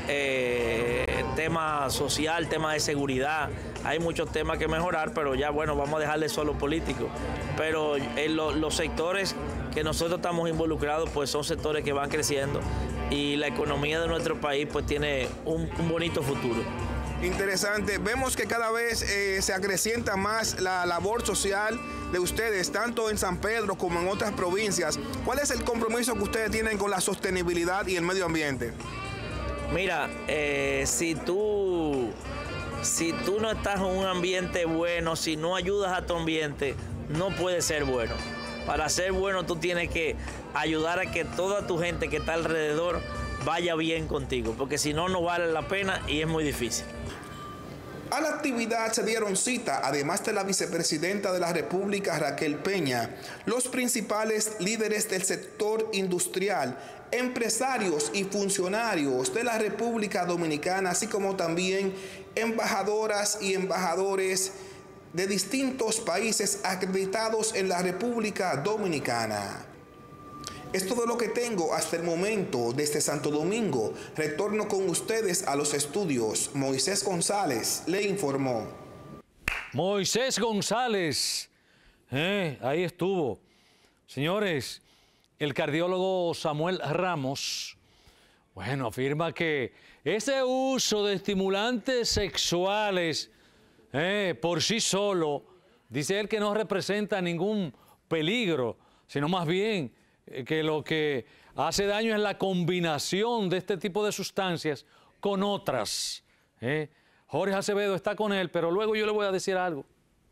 tema social, tema de seguridad. Hay muchos temas que mejorar, pero ya bueno, vamos a dejarle solo políticos. Pero los sectores que nosotros estamos involucrados, pues son sectores que van creciendo y la economía de nuestro país pues tiene un bonito futuro. Interesante. Vemos que cada vez se acrecienta más la labor social de ustedes, tanto en San Pedro como en otras provincias. ¿Cuál es el compromiso que ustedes tienen con la sostenibilidad y el medio ambiente? Mira, si tú no estás en un ambiente bueno, si no ayudas a tu ambiente, no puedes ser bueno. Para ser bueno tú tienes que ayudar a que toda tu gente que está alrededor vaya bien contigo, porque si no, no vale la pena y es muy difícil. A la actividad se dieron cita, además de la vicepresidenta de la República, Raquel Peña, los principales líderes del sector industrial, empresarios y funcionarios de la República Dominicana, así como también embajadoras y embajadores de distintos países acreditados en la República Dominicana. Es todo lo que tengo hasta el momento desde Santo Domingo. Retorno con ustedes a los estudios. Moisés González le informó. Moisés González, ahí estuvo. Señores, el cardiólogo Samuel Ramos, bueno, afirma que ese uso de estimulantes sexuales por sí solo, dice él que no representa ningún peligro, sino más bien que lo que hace daño es la combinación de este tipo de sustancias con otras. Jorge Acevedo está con él, pero luego yo le voy a decir algo.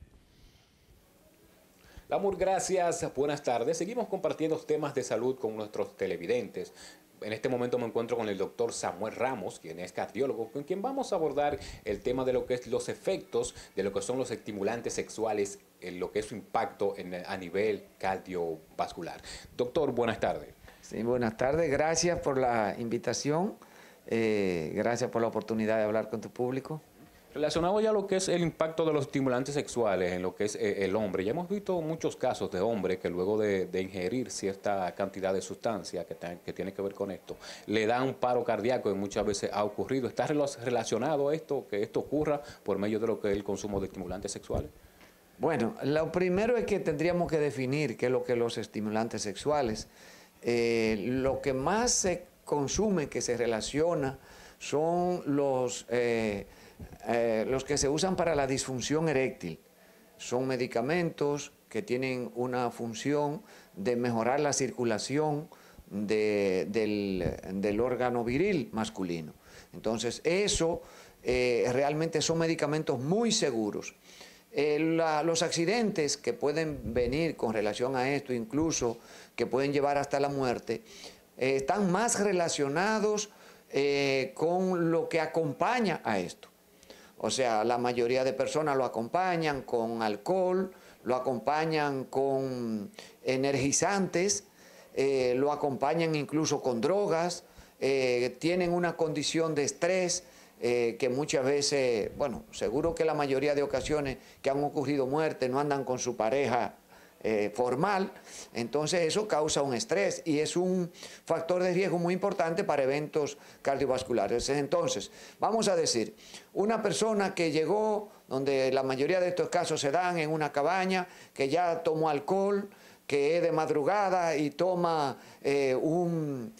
Lamur, gracias. Buenas tardes. Seguimos compartiendo temas de salud con nuestros televidentes. En este momento me encuentro con el doctor Samuel Ramos, quien es cardiólogo, con quien vamos a abordar el tema de lo que es los efectos de lo que son los estimulantes sexuales, en lo que es su impacto a nivel cardiovascular. Doctor, buenas tardes. Sí, buenas tardes. Gracias por la invitación. Gracias por la oportunidad de hablar con tu público. Relacionado ya a lo que es el impacto de los estimulantes sexuales en lo que es el hombre, ya hemos visto muchos casos de hombres que luego de ingerir cierta cantidad de sustancia que tiene que ver con esto, le dan un paro cardíaco y muchas veces ha ocurrido. ¿Está relacionado a esto, que esto ocurra por medio de lo que es el consumo de estimulantes sexuales? Bueno, lo primero es que tendríamos que definir qué es lo que los estimulantes sexuales. Lo que más se consume, que se relaciona, son los que se usan para la disfunción eréctil. Son medicamentos que tienen una función de mejorar la circulación del órgano viril masculino. Entonces, eso realmente son medicamentos muy seguros. Los accidentes que pueden venir con relación a esto, incluso que pueden llevar hasta la muerte, están más relacionados con lo que acompaña a esto. O sea, la mayoría de personas lo acompañan con alcohol, lo acompañan con energizantes, lo acompañan incluso con drogas, tienen una condición de estrés que muchas veces, bueno, seguro que la mayoría de ocasiones que han ocurrido muertes no andan con su pareja formal, entonces eso causa un estrés y es un factor de riesgo muy importante para eventos cardiovasculares. Entonces, vamos a decir, una persona que llegó, donde la mayoría de estos casos se dan en una cabaña, que ya tomó alcohol, que es de madrugada y toma un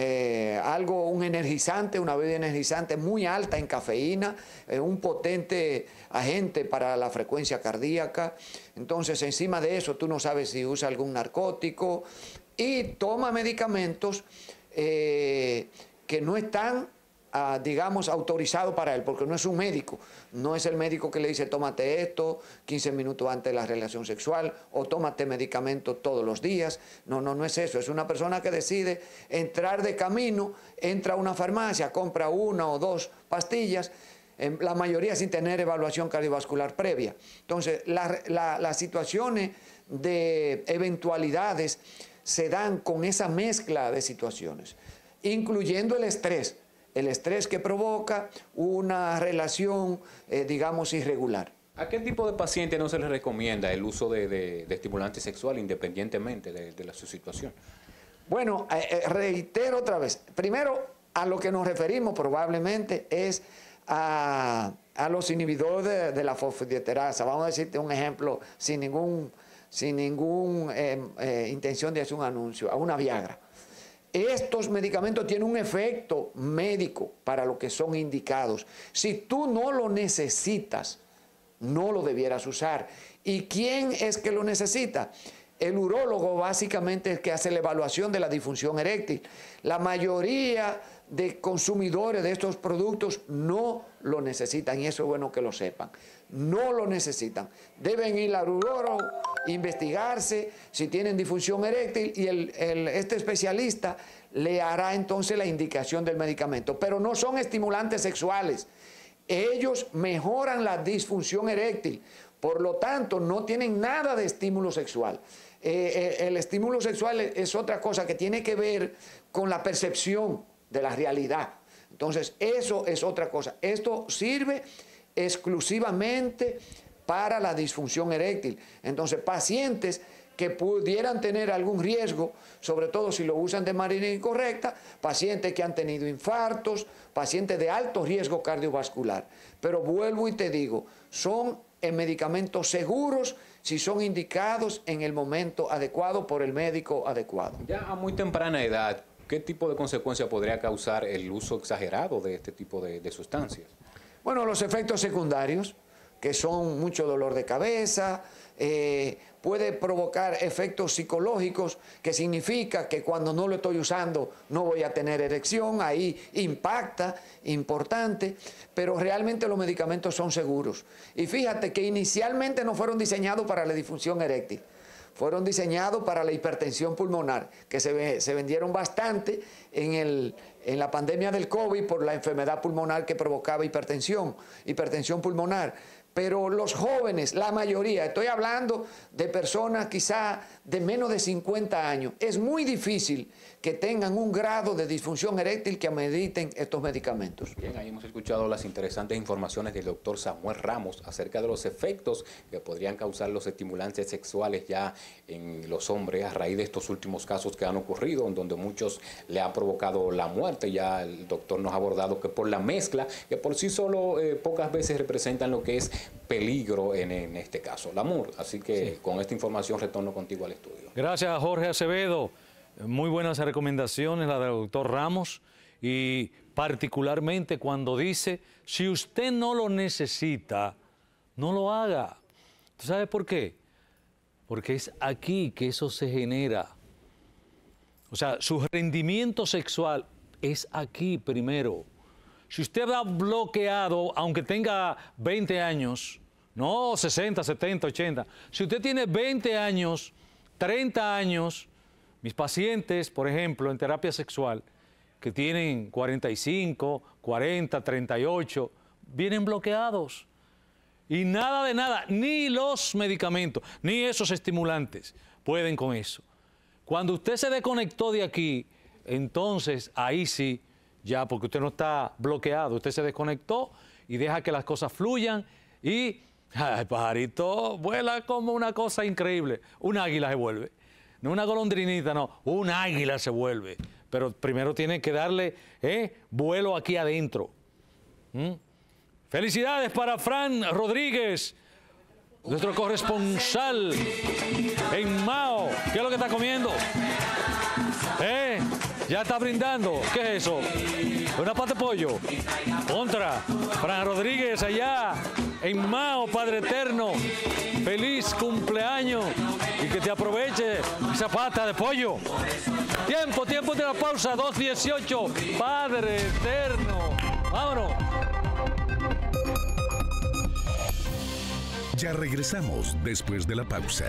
energizante, una bebida energizante muy alta en cafeína, un potente agente para la frecuencia cardíaca. Entonces, encima de eso, tú no sabes si usa algún narcótico y toma medicamentos que no están, digamos, autorizados para él, porque no es un médico. No es el médico que le dice, tómate esto 15 minutos antes de la relación sexual o tómate medicamento todos los días. No es eso. Es una persona que decide entrar de camino, entra a una farmacia, compra una o dos pastillas, la mayoría sin tener evaluación cardiovascular previa. Entonces, las situaciones de eventualidades se dan con esa mezcla de situaciones, incluyendo el estrés. El estrés que provoca una relación, digamos, irregular. ¿A qué tipo de paciente no se le recomienda el uso de estimulantes sexuales independientemente de su situación? Bueno, reitero otra vez. Primero, A lo que nos referimos probablemente es a los inhibidores de la fosfodiesterasa. Vamos a decirte un ejemplo sin ninguna intención de hacer un anuncio, a una Viagra. Estos medicamentos tienen un efecto médico para lo que son indicados. Si tú no lo necesitas, no lo debieras usar. ¿Y quién es que lo necesita? El urólogo básicamente es el que hace la evaluación de la disfunción eréctil. La mayoría de consumidores de estos productos no lo necesitan, y eso es bueno que lo sepan. No lo necesitan. Deben ir al urólogo, investigarse si tienen disfunción eréctil, y este especialista le hará entonces la indicación del medicamento. Pero no son estimulantes sexuales. Ellos mejoran la disfunción eréctil. Por lo tanto, no tienen nada de estímulo sexual. El estímulo sexual es otra cosa que tiene que ver con la percepción de la realidad. Entonces, eso es otra cosa. Esto sirve exclusivamente para la disfunción eréctil. Entonces, pacientes que pudieran tener algún riesgo, sobre todo si lo usan de manera incorrecta, pacientes que han tenido infartos, pacientes de alto riesgo cardiovascular. Pero vuelvo y te digo, son medicamentos seguros si son indicados en el momento adecuado por el médico adecuado. Ya a muy temprana edad, ¿qué tipo de consecuencia podría causar el uso exagerado de este tipo de sustancias? Bueno, los efectos secundarios, que son mucho dolor de cabeza, puede provocar efectos psicológicos, que significa que cuando no lo estoy usando no voy a tener erección, ahí impacta, importante, pero realmente los medicamentos son seguros. Y fíjate que inicialmente no fueron diseñados para la disfunción eréctil, fueron diseñados para la hipertensión pulmonar, que se vendieron bastante en la pandemia del COVID por la enfermedad pulmonar que provocaba hipertensión pulmonar. Pero los jóvenes, la mayoría, estoy hablando de personas quizá de menos de 50 años, es muy difícil que tengan un grado de disfunción eréctil que ameriten estos medicamentos. Bien, ahí hemos escuchado las interesantes informaciones del doctor Samuel Ramos acerca de los efectos que podrían causar los estimulantes sexuales ya en los hombres a raíz de estos últimos casos que han ocurrido, en donde muchos le ha provocado la muerte. Ya el doctor nos ha abordado que por la mezcla, que por sí solo pocas veces representan lo que es peligro en este caso, Lamur. Así que sí, con esta información retorno contigo al estudio. Gracias, Jorge Acevedo. Muy buenas recomendaciones la del doctor Ramos, y particularmente cuando dice, si usted no lo necesita, no lo haga. ¿Tú sabes por qué? Porque es aquí que eso se genera. O sea, su rendimiento sexual es aquí primero. Si usted va bloqueado, aunque tenga 20 años, no 60, 70, 80, si usted tiene 20 años, 30 años, mis pacientes, por ejemplo, en terapia sexual, que tienen 45, 40, 38, vienen bloqueados. Y nada de nada, ni los medicamentos, ni esos estimulantes pueden con eso. Cuando usted se desconectó de aquí, entonces ahí sí, ya, porque usted no está bloqueado, usted se desconectó y deja que las cosas fluyan y el pajarito vuela como una cosa increíble. Un águila se vuelve. No una golondrinita, no, un águila se vuelve. Pero primero tiene que darle vuelo aquí adentro. Felicidades para Fran Rodríguez, nuestro corresponsal en Mao. ¿Qué es lo que está comiendo? Ya está brindando. ¿Qué es eso? ¿Una pata de pollo? Contra Fran Rodríguez allá en Mao, Padre Eterno. Feliz cumpleaños y que te aproveche esa pata de pollo. Tiempo de la pausa, 2:18. Padre Eterno. Vámonos. Ya regresamos después de la pausa.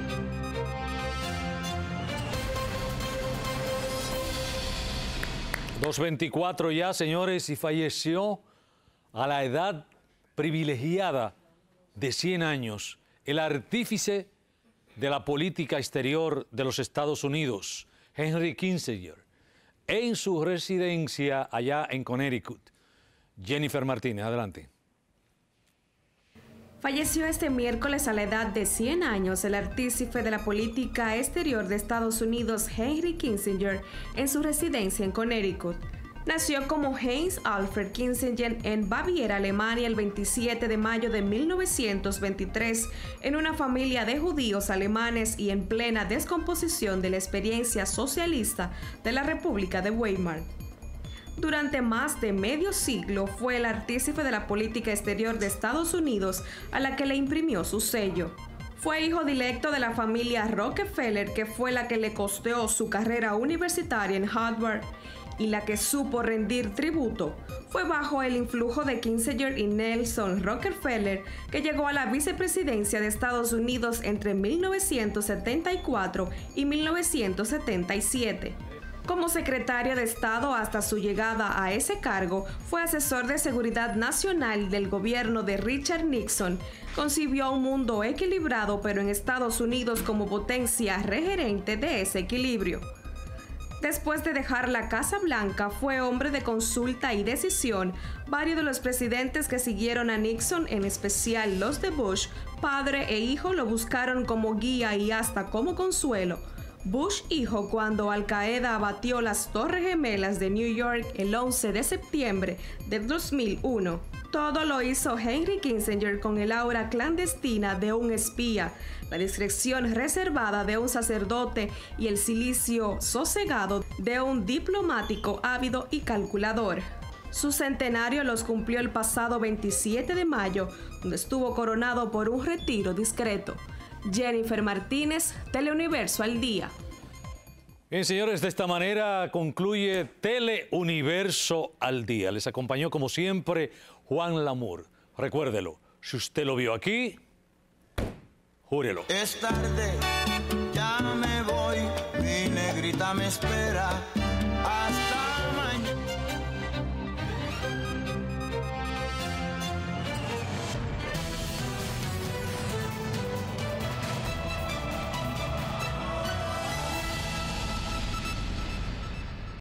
$2:24 ya, señores, y falleció a la edad privilegiada de 100 años el artífice de la política exterior de los Estados Unidos, Henry Kissinger, en su residencia allá en Connecticut. Jennifer Martínez, adelante. Falleció este miércoles a la edad de 100 años el artífice de la política exterior de Estados Unidos, Henry Kissinger, en su residencia en Connecticut. Nació como Heinz Alfred Kissinger en Baviera, Alemania, el 27 de mayo de 1923, en una familia de judíos alemanes y en plena descomposición de la experiencia socialista de la República de Weimar. Durante más de medio siglo fue el artífice de la política exterior de Estados Unidos a la que le imprimió su sello. Fue hijo directo de la familia Rockefeller, que fue la que le costeó su carrera universitaria en Harvard y la que supo rendir tributo. Fue bajo el influjo de Kissinger y Nelson Rockefeller que llegó a la vicepresidencia de Estados Unidos entre 1974 y 1977. Como secretario de Estado hasta su llegada a ese cargo, fue asesor de seguridad nacional del gobierno de Richard Nixon. Concibió un mundo equilibrado, pero en Estados Unidos como potencia regerente de ese equilibrio. Después de dejar la Casa Blanca, fue hombre de consulta y decisión. Varios de los presidentes que siguieron a Nixon, en especial los de Bush, padre e hijo, lo buscaron como guía y hasta como consuelo. Bush hijo, cuando Al Qaeda abatió las Torres Gemelas de New York el 11 de septiembre de 2001. Todo lo hizo Henry Kissinger con el aura clandestina de un espía, la discreción reservada de un sacerdote y el silicio sosegado de un diplomático ávido y calculador. Su centenario los cumplió el pasado 27 de mayo, donde estuvo coronado por un retiro discreto. Jennifer Martínez, Teleuniverso al Día. Bien, señores, de esta manera concluye Teleuniverso al Día. Les acompañó, como siempre, Juan Lamour. Recuérdelo, si usted lo vio aquí, júrelo. Es tarde, ya me voy, mi negrita me espera.